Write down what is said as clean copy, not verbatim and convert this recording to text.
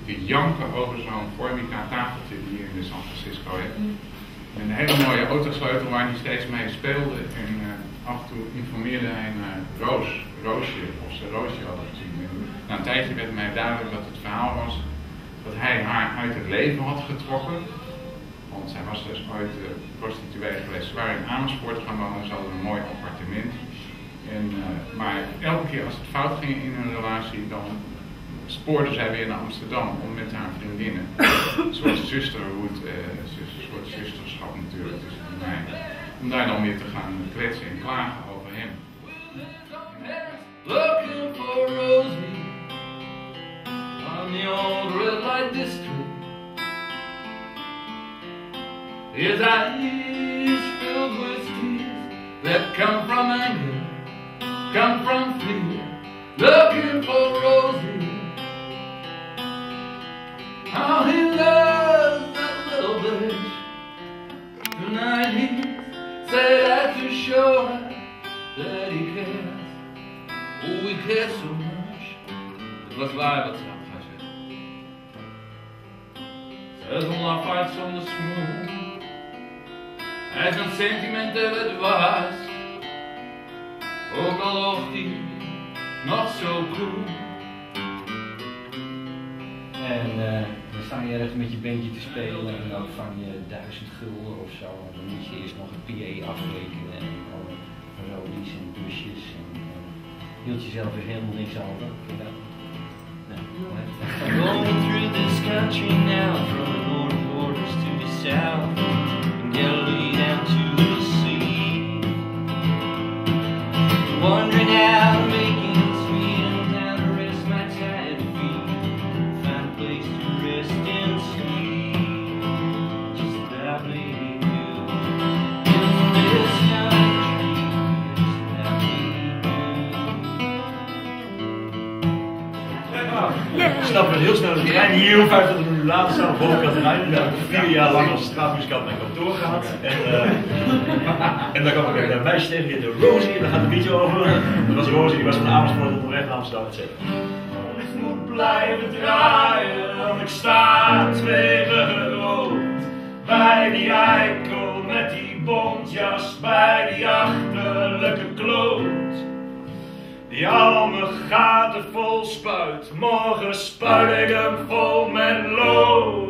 te janken over zo'n Formica tafeltje die hier in de San Francisco heeft. Een hele mooie autosleutel waar hij steeds mee speelde en af en toe informeerde hij naar Roosje, of ze Roosje hadden gezien. Na een tijdje werd mij duidelijk dat het verhaal was dat hij haar uit het leven had getrokken. Want zij was dus ooit prostituee geweest. Ze waren in Amersfoort gaan wonen, ze hadden een mooi appartement. Maar elke keer als het fout ging in hun relatie, dan spoorde zij weer naar Amsterdam om met haar vriendinnen. Een soort sisterhood, een soort zusterschap natuurlijk tussen mij. Om daar dan weer te gaan kletsen en klagen over hem. Looking for Rosie on the old red light district. His eyes filled with tears that come from anger, come from fear. Looking for Rosie. How he loves that little bitch. Tonight he said that to show her that he cares. Oh, we care so much. Het was waar wat ze had gezegd. Zij is onafhankelijk zonder smoel. Hij is een sentimentele dwaas. Ook al oogt hij nog zo cool. En dan sta je ergens met je bandje te spelen en dan vang je 1000 gulden of zo. En dan moet je eerst nog een PA afrekenen en alle rodies en busjes. En hield jezelf weer helemaal niks over. Going through this country now, from the north borders to the south, from Galilee down to the sea. Wondering how to make ends meet and how to rest my tired feet. Find a place to rest and sleep, just about me do. In this country, just about me do. Stappen we heel snel de trein hier, 25 minuten later staan we boven Katerijn. Daar heb ik 4 jaar lang als straatmuzikant mijn kantoor gehad. En dan kwam ik een meisje tegen, die heette Rosie, en daar gaat het liedje over. Dat was Rosie, die was van Amersfoort onderweg naar Amsterdam, etc. Ik moet blijven draaien, ik sta tegen rood. Bij die eikel met die bontjas, bij die achterlijke kloot. Die al mijn gaten vol spuit, morgen spuit ik hem vol met lood.